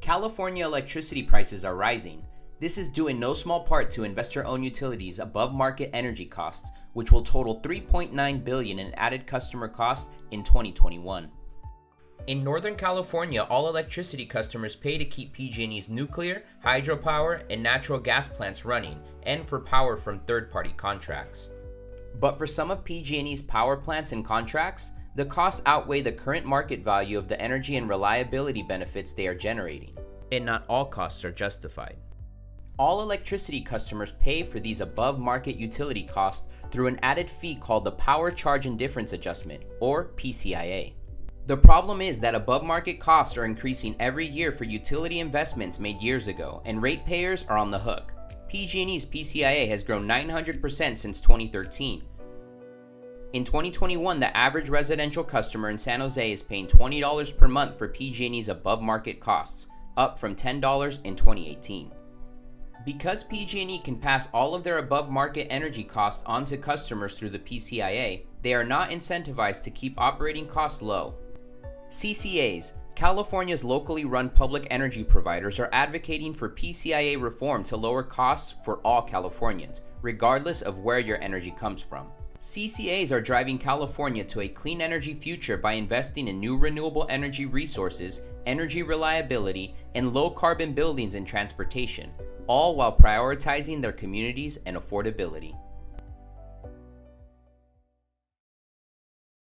California electricity prices are rising. This is due in no small part to investor-owned utilities' above-market energy costs, which will total $3.9 billion in added customer costs in 2021. In Northern California, all electricity customers pay to keep PG&E's nuclear, hydropower, and natural gas plants running, and for power from third-party contracts. But for some of PG&E's power plants and contracts, the costs outweigh the current market value of the energy and reliability benefits they are generating, and not all costs are justified. All electricity customers pay for these above-market utility costs through an added fee called the Power Charge Indifference Adjustment, or PCIA. The problem is that above-market costs are increasing every year for utility investments made years ago, and ratepayers are on the hook. PG&E's PCIA has grown 900% since 2013. In 2021, the average residential customer in San Jose is paying $20 per month for PG&E's above-market costs, up from $10 in 2018. Because PG&E can pass all of their above-market energy costs onto customers through the PCIA, they are not incentivized to keep operating costs low. CCAs, California's locally run public energy providers, are advocating for PCIA reform to lower costs for all Californians, regardless of where your energy comes from. CCAs are driving California to a clean energy future by investing in new renewable energy resources, energy reliability, and low-carbon buildings and transportation, all while prioritizing their communities and affordability.